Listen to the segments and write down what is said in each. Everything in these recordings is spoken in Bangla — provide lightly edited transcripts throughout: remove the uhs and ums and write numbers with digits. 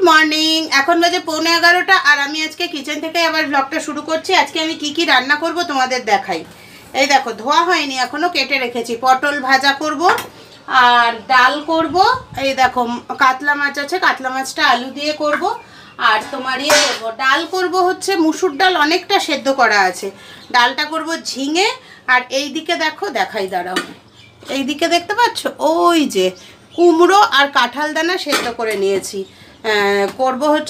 মর্নিং। এখন বাজে 11:15 আর আমি আজকে কিচেন থেকে আবার ব্লগটা শুরু করছি। আজকে আমি কি কি রান্না করব তোমাদের দেখাই। এই দেখো, ধোয়া হয়নি এখনো, কেটে রেখেছি। পটল ভাজা করব আর ডাল করব। এই দেখো কাতলা মাছ আছে, কাতলা মাছটা আলু দিয়ে করব। আর তোমার ইয়ে করব, ডাল করব হচ্ছে মুসুর ডাল, অনেকটা সেদ্ধ করা আছে। ডালটা করব ঝিঙে। আর এই দিকে দেখো, দেখাই দাঁড়াও, এই দিকে দেখতে পাচ্ছ ওই যে কুমড়ো আর কাঁঠাল দানা সেদ্ধ করে নিয়েছি। করব হচ্ছে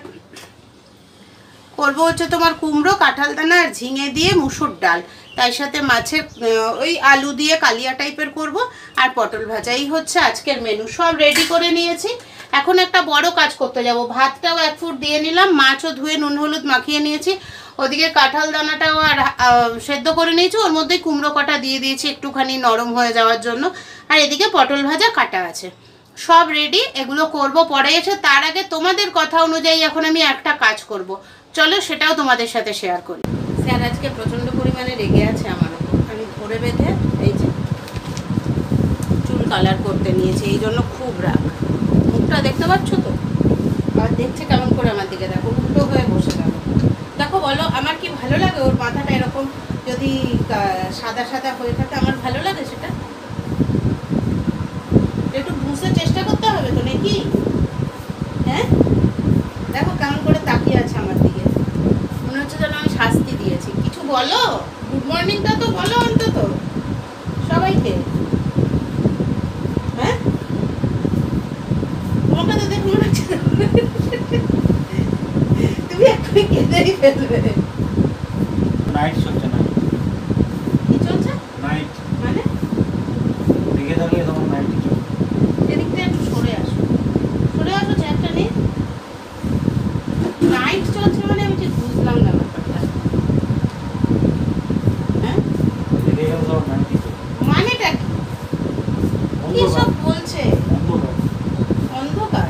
তোমার কুমড়ো, কাঁঠাল দানা আর ঝিঙে দিয়ে মুসুর ডাল, তাই সাথে মাছের ওই আলু দিয়ে কালিয়া টাইপের করব আর পটল ভাজা। এই হচ্ছে আজকের মেনু। সব রেডি করে নিয়েছি। এখন একটা বড় কাজ করতে যাব। ভাতটাও 1 ফুট দিয়ে নিলাম, মাছও ধুয়ে নুন হলুদ মাখিয়ে নিয়েছি। ওদিকে কাঁঠাল দানাটাও আর সেদ্ধ করে নিয়েছি, ওর মধ্যেই কুমড়ো কটা দিয়ে দিয়েছি একটুখানি নরম হয়ে যাওয়ার জন্য। আর এদিকে পটল ভাজা কাটা আছে, সব রেডি। এগুলো করব পরে এসে। তার আগে তোমাদের কথা অনুযায়ী এখন আমি একটা কাজ করব, চলো সেটাও তোমাদের সাথে শেয়ার করি। স্যার আজকে প্রচণ্ড পরিমাণে রেগে আছে আমার ওপর। আমি ধরে বেঁধে এই যে চুল কালার করতে নিয়েছি, এই জন্য খুব রাগ। মুখটা দেখতে পাচ্ছ তো, আর দেখছে কেমন করে আমার দিকে, দেখো উল্টো হয়ে বসে গেল। দেখো বলো, আমার কি ভালো লাগে ওর মাথাটা এরকম যদি সাদা সাদা হয়ে থাকে? আমার ভালো লাগে সেটা? একটু বুঝতে চেষ্টা করতে হবে তো নাকি? হ্যাঁ, দেখো কেমন করে তাকিয়ে আছে আমার দিকে, মনে হচ্ছে যেন আমি শাস্তি দিয়েছি। কিছু বলো, গুড মর্নিংটা তো বলো অন্তত সবাইকে। হ্যাঁ, তোমাকে তো দেখে মনে হচ্ছে তুমি এক্ষুনি কেঁদেই ফেলবে। নাইট চলছে না? কি চলছে? নাইট মানে দিকে থাকলে তখন নাইট চলছে। এদিকটা একটু সরে আসো, সরে আসো, চ্যাপটা নেই। নাইট চলছে মানে আমি ঠিক বুঝলাম না ব্যাপারটা। হ্যাঁ, দিকে গেলে তখন নাইট চলছে। মানেটা কি? কি সব বলছে? অন্ধকার?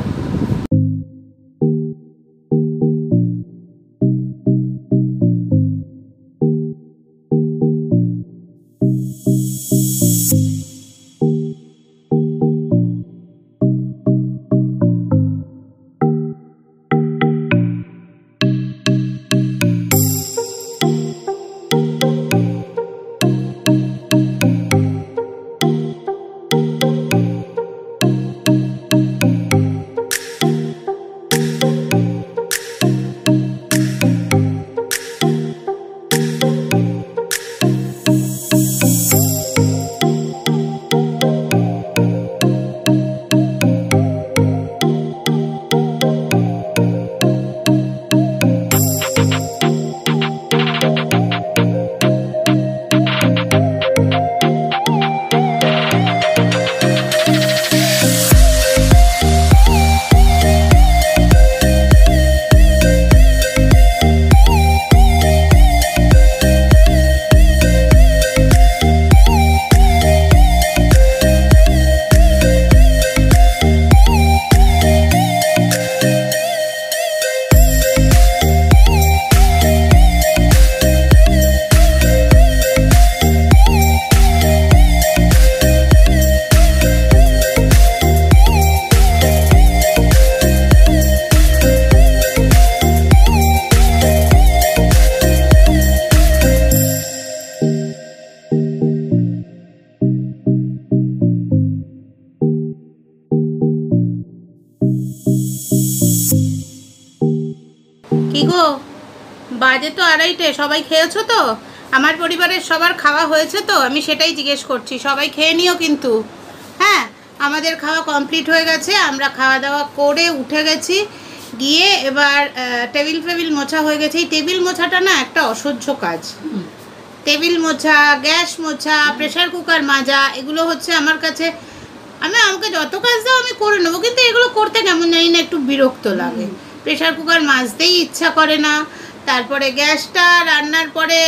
কি গো, বাজে তো 2:30। সবাই খেয়েছো তো? আমার পরিবারের সবার খাওয়া হয়েছে তো? আমি সেটাই জিজ্ঞেস করছি। সবাই খেয়ে নিও কিন্তু। হ্যাঁ, আমাদের খাওয়া কমপ্লিট হয়ে গেছে। আমরা খাওয়া দাওয়া করে উঠে গেছি, গিয়ে এবার টেবিল মোছা হয়ে গেছে। এই টেবিল মোছাটা না একটা অসহ্য কাজ। টেবিল মোছা, গ্যাস মোছা, প্রেসার কুকার মাজা, এগুলো হচ্ছে আমার কাছে, আমাকে যত কাজ দাও আমি করে নেবো, কিন্তু এগুলো করতে কেমন জানি না একটু বিরক্ত লাগে। প্রেসার কুকার মাজতেই ইচ্ছা করে না। তারপরে গ্যাসটা রান্নার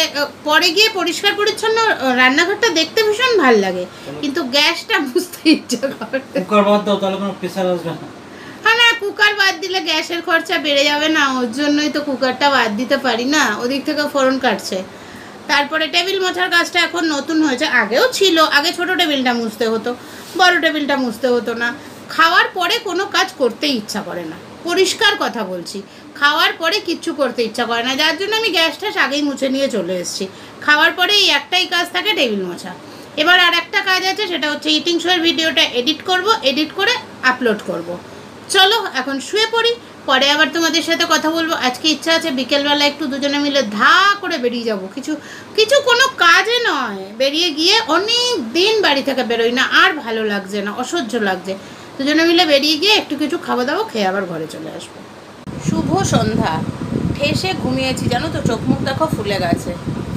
পরে গিয়ে পরিষ্কার পরিচ্ছন্ন রান্নাঘরটা দেখতে ভীষণ ভালো লাগে, কিন্তু গ্যাসটা বুঝতে ইচ্ছা করে। কুকার বাদ দাও, তাহলে কোনো প্রেসার আসবে না। হ্যাঁ না, কুকার বাদ দিলে গ্যাসের খরচা বেড়ে যাবে না, ওর জন্যই তো কুকারটা বাদ দিতে পারি না। ওদিক থেকে ফোড়ন কাটছে। তারপরে টেবিল মোছার কাজটা এখন নতুন হয়েছে, আগেও ছিল। আগে ছোট টেবিলটা মুছতে হতো, বড় টেবিলটা মুছতে হতো না। খাওয়ার পরে কোনো কাজ করতে ইচ্ছা করে না, পরিষ্কার কথা বলছি, খাওয়ার পরে কিচ্ছু করতে ইচ্ছা করে না, যার জন্য আমি গ্যাসটা আগেই মুছে নিয়ে চলে এসেছি। খাওয়ার পরে এই একটাই কাজ থাকে, টেবিল মোছা। এবার আর একটা কাজ আছে, সেটা হচ্ছে ইটিং শোয়ের ভিডিওটা এডিট করব, এডিট করে আপলোড করব। চলো এখন শুয়ে পড়ি, পরে আবার তোমাদের সাথে কথা বলবো। আজকে ইচ্ছা আছে বিকেলবেলা একটু দুজনে মিলে ধা করে বেরিয়ে যাব, কিছু কিছু কোনো কাজে নয়, বেরিয়ে গিয়ে অনেক দিন বাড়ি থেকে বেরোই না, আর ভালো লাগছে না, অসহ্য লাগছে। দুজনে মিলে বেরিয়ে গিয়ে একটু কিছু খাওয়া দাওয়া খেয়ে আবার ঘরে চলে আসবো। শুভ সন্ধ্যা। ঠেসে ঘুমিয়েছি জানো তো, চোখ মুখ দেখো ফুলে গেছে।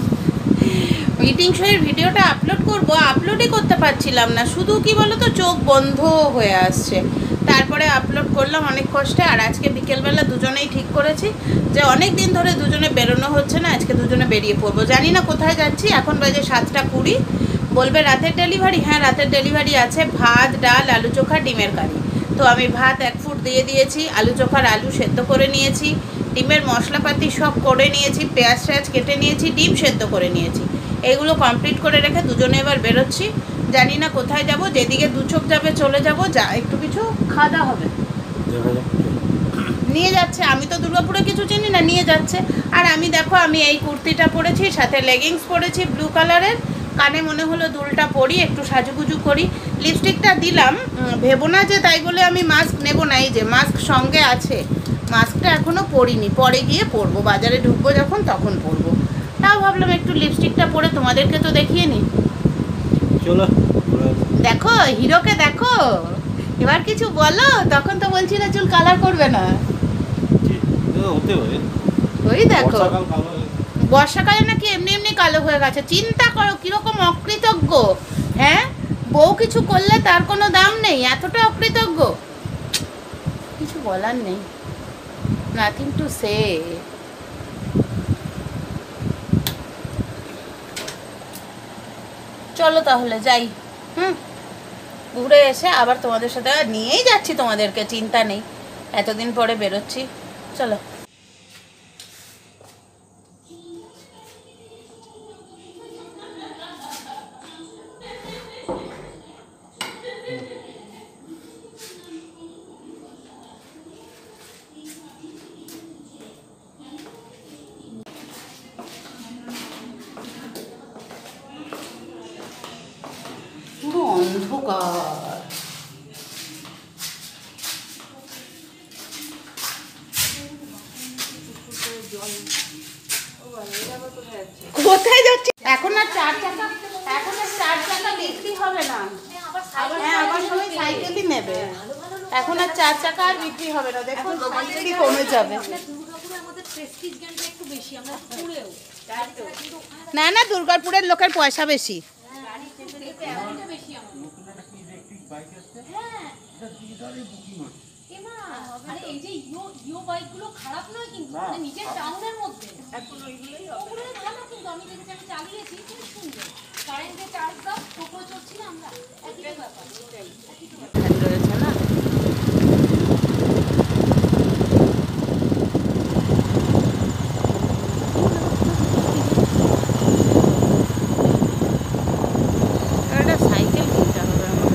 মিটিং শোয়ের ভিডিওটা আপলোড করব, আপলোডই করতে পারছিলাম না, শুধু কি বলো তো চোখ বন্ধ হয়ে আসছে। তারপরে আপলোড করলাম অনেক কষ্টে। আর আজকে বিকেলবেলা দুজনেই ঠিক করেছি যে অনেক দিন ধরে দুজনে বেরোনো হচ্ছে না, আজকে দুজনে বেরিয়ে পড়বো। জানি না কোথায় যাচ্ছি, এখন বাজে 7:20। বলবে রাতের ডেলিভারি, হ্যাঁ রাতের ডেলিভারি আছে। ভাত, ডাল, আলু চোখা, ডিমের কারি। তো আমি ভাত 1 ফুট দিয়ে দিয়েছি, আলু চোখার আলু সেদ্ধ করে নিয়েছি, ডিমের মশলাপাতি সব করে নিয়েছি, পেঁয়াজ টেয়াজ কেটে নিয়েছি, ডিম সেদ্ধ করে নিয়েছি। এইগুলো কমপ্লিট করে রেখে দুজনে এবার বেরোচ্ছি। জানি না কোথায় যাব, যেদিকে দু চোখ যাবে চলে যাব, যা একটু কিছু খাওয়া হবে। নিয়ে যাচ্ছে, আমি তো দুর্গাপুরে কিছু চিনি না, নিয়ে যাচ্ছে। আর আমি দেখো, আমি এই কুর্তিটা পরেছি, সাথে লেগিংস পরেছি ব্লু কালারের, কানে মনে হলো দুলটা পরি, একটু সাজুগুজু করি। লিপস্টিকটা দিলাম, ভেবো না যে তাই বলে আমি মাস্ক নেব না, এই যে মাস্ক সঙ্গে আছে, মাস্কটা এখনও পরিনি, পরে গিয়ে পরবো, বাজারে ঢুকবো যখন তখন পরবো। তাও ভাবলাম একটু লিপস্টিকটা পরে তোমাদেরকে তো দেখিয়ে নি। চলো দেখো হিরোকে দেখো, এবার কিছু বলো, তখন তো বলছি না চুল কালার করবে না। হতে পারে, ওই দেখো বর্ষাকাল কালো হয়ে বর্ষাকালে নাকি এমনি এমনি কালো হয়ে গেছে, চিন্তা করো কিরকম অকৃতজ্ঞ। হ্যাঁ, বউ কিছু করলে তার কোনো দাম নেই, এতটা অকৃতজ্ঞ, কিছু বলার নেই, নাথিং টু সে। চলো তাহলে যাই, ঘুরে এসে আবার তোমাদের সাথে নিয়েই যাচ্ছি, তোমাদেরকে চিন্তা নেই, এতদিন পরে বেরোচ্ছি। চলো। পুরো অন্ধকার, কোথায় যাচ্ছি এখন? আর 4 চাকা, এখন আর 4 চাকা বিক্রি হবে না, হ্যাঁ আবার সবাই সাইকেলই নেবে, এখন আর 4 চাকা আর বিক্রি হবে না, দেখো সাইকেলই কমে যাবে। না না, দুর্গাপুরের লোকের পয়সা বেশি। এই যে ইও বাইকগুলো খারাপ নয় কিন্তু, মানে নিজের টাউনের মধ্যে এখন ওগুলোই ভালো, কিন্তু আমি দেখেছি, আমি চালিয়েছি, খুব সুন্দর, কারেন্টে চার্জ দাও, টোটো চলছি না আমরা, একই ব্যাপার রয়েছে না। একটা সাইকেল কিনতে হবে আমার।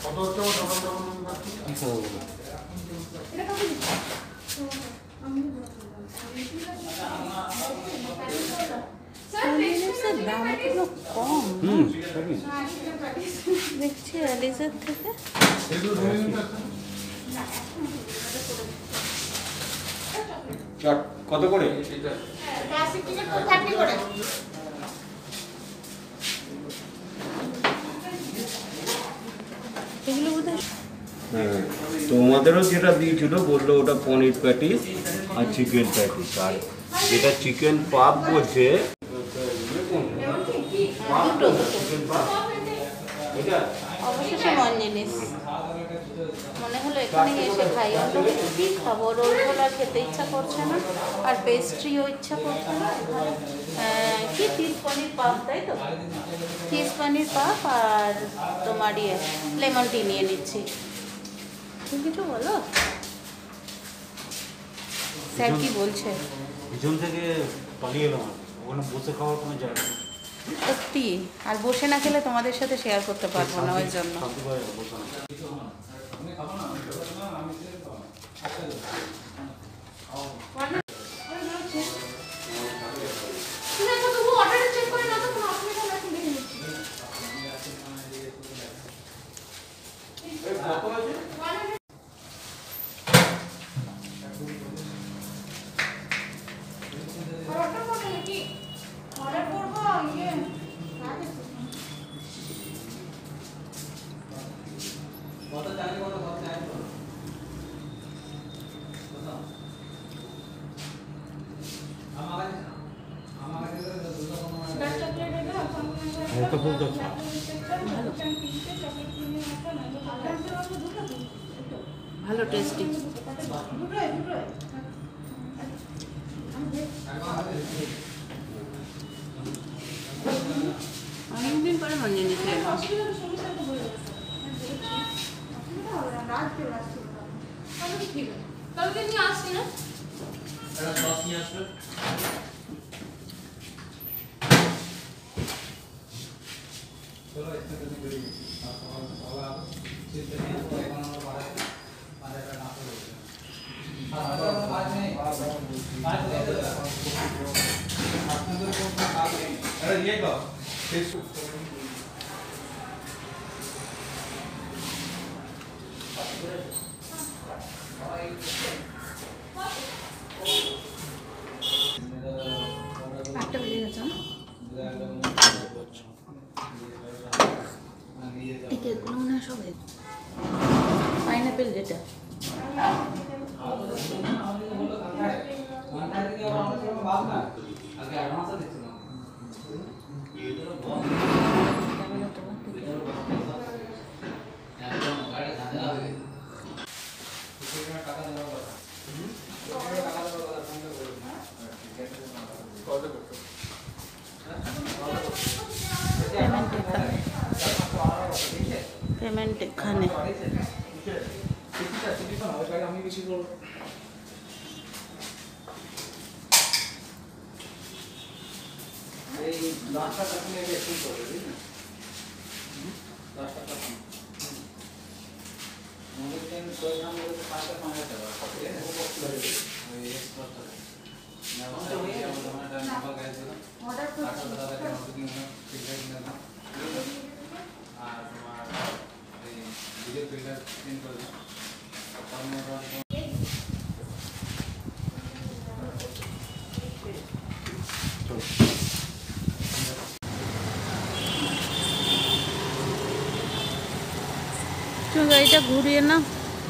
কি খাবো বলো? দামগুলো কম দেখছি অ্যালিজের থেকে। কত করে? এগুলো বোধহয় হ্যাঁ, তোমাদেরও যেটা দিয়েছিল বললো ওটা পনির প্যাটিস আর চিকেন প্যাটিস, আর যেটা চিকেন পাপ বলছে অবশেষে মন জিনিস মনে হলো এখানে এসে খাই। অন্য কিছু কি খাবো, রোলগুলো আর খেতে ইচ্ছা করছে না, আর পেস্ট্রিও ইচ্ছা করছে না। কি চিজ পনির পাপ, তাই তো? চিজ পনির পাপ আর তোমার লেমন টি নিয়ে নিচ্ছি। তুমি কিছু বলো, স্যার কি বলছে? পিছন থেকে পালিয়ে এলাম, ওখানে বসে খাওয়ার কোনো জায়গা নেই। সত্যি, আর বসে না খেলে তোমাদের সাথে শেয়ার করতে পারবো না, ওই জন্য। ভালো টেস্টি। অনেকদিন পরে বানিয়ে নিচ্ছি। কালকে নিয়ে আসছি না। একটা বেজে গেছে না? এই কেকগুলো মনে হয় সব পাইনাপেল যেটা। পেমেন্ট এখানে। গাড়িটা ঘুরিয়ে না।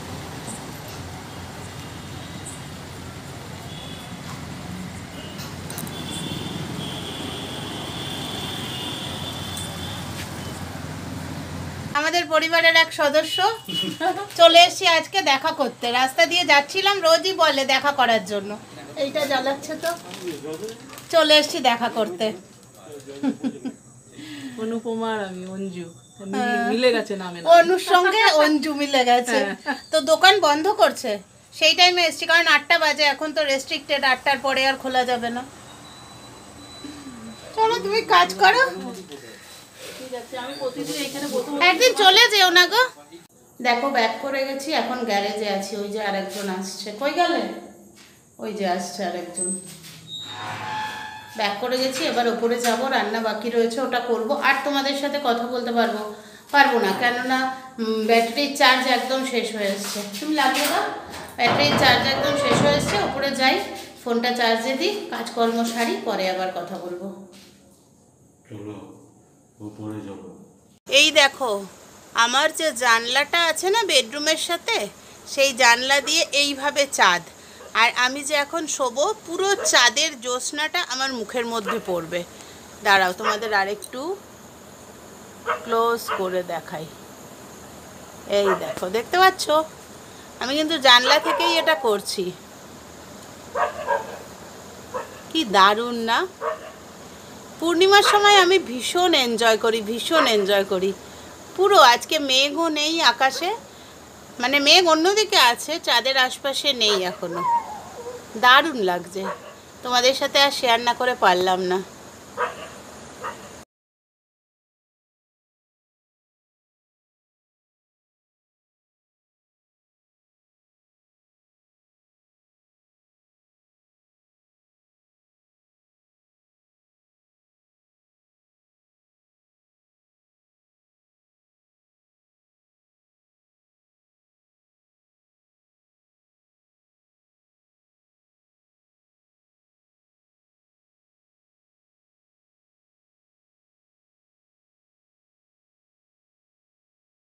আমাদের পরিবারের এক সদস্য চলে এসেছি আজকে দেখা করতে। রাস্তা দিয়ে যাচ্ছিলাম, রোজই বলে দেখা করার জন্য। এইটা জ্বালাচ্ছে তো, চলে এসেছি দেখা করতে। অনুপমার আমি অঞ্জু মিলে গেছে নামে, অনুর সঙ্গে অঞ্জু মিলে গেছে। তো দোকান বন্ধ করছে, সেই টাইমে এসেছি, কারণ 8টা বাজে, এখন তো রেস্ট্রিক্টেড, 8টার পরে আর খোলা যাবে না। চলো তুমি কাজ করো, ঠিক আছে। আমি প্রতিদিন এখানে একদিন চলে যেও না গো। দেখো ব্যাক করে গেছি, এখন গ্যারেজে আছি। ওই যে আরেকজন আসছে। কই গেলে? ওই যে আসছে আরেকজন। ব্যাক করে গেছি, এবার ওপরে যাব, রান্না বাকি রয়েছে ওটা করব। আর তোমাদের সাথে কথা বলতে পারবো না, কেননা ব্যাটারির চার্জ একদম শেষ হয়ে এসছে। তুমি লাগিয়ে দাও। ব্যাটারির চার্জ একদম শেষ হয়ে এসছে, ওপরে যাই, ফোনটা চার্জে দিই, কাজকর্ম সারি, পরে আবার কথা বলবো। চলো উপরে যাবো। এই দেখো, আমার যে জানলাটা আছে না বেডরুমের সাথে, সেই জানলা দিয়ে এইভাবে চাঁদ। আর আমি যে এখন শোবো, পুরো চাঁদের জ্যোৎস্নাটা আমার মুখের মধ্যে পড়বে। দাঁড়াও, তোমাদের আরেকটু ক্লোজ করে দেখাই। এই দেখো, দেখতে পাচ্ছ? আমি কিন্তু জানলা থেকেই এটা করছি। কি দারুণ না? পূর্ণিমার সময় আমি ভীষণ এনজয় করি। পুরো আজকে মেঘও নেই আকাশে, মানে মেঘ অন্যদিকে আছে, চাঁদের আশপাশে নেই এখনো। দারুণ লাগছে, তোমাদের সাথে আর শেয়ার না করে পারলাম না।